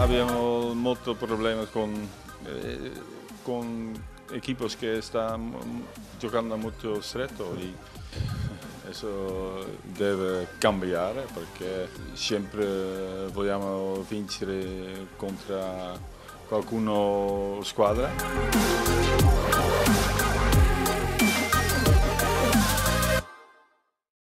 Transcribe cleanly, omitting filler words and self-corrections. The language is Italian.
abbiamo molto problemi con equipos che stanno giocando molto stretto e adesso deve cambiare perché sempre vogliamo vincere contro qualcuno squadra.